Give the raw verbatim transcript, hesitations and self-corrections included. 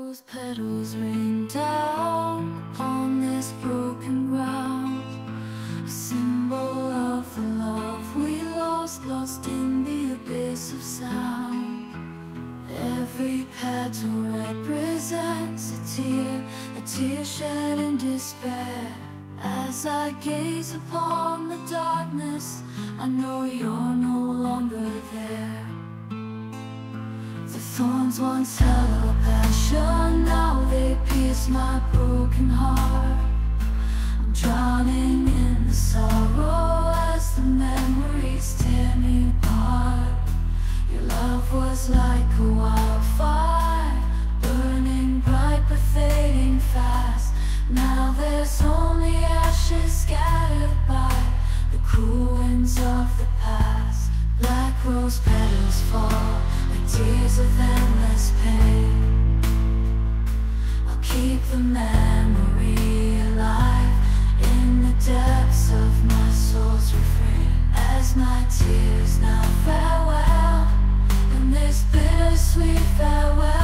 rose petals rain down on this broken ground, a symbol of the love we lost, lost in the abyss of sound. Every petal represents a tear, a tear shed in despair. As I gaze upon the darkness, I know you're no longer there. The thorns once held a passion, now they pierce my broken heart. I'm drowning in the sorrow as the memories tear me apart. Your love was like a wildfire, burning bright but fading fast. Now there's only ashes scattered by the cruel winds of the past. Black rose petals fall like tears of endless pain. I'll keep the memory alive in the depths of my soul's refrain. As my tears now farewell, in this bittersweet farewell,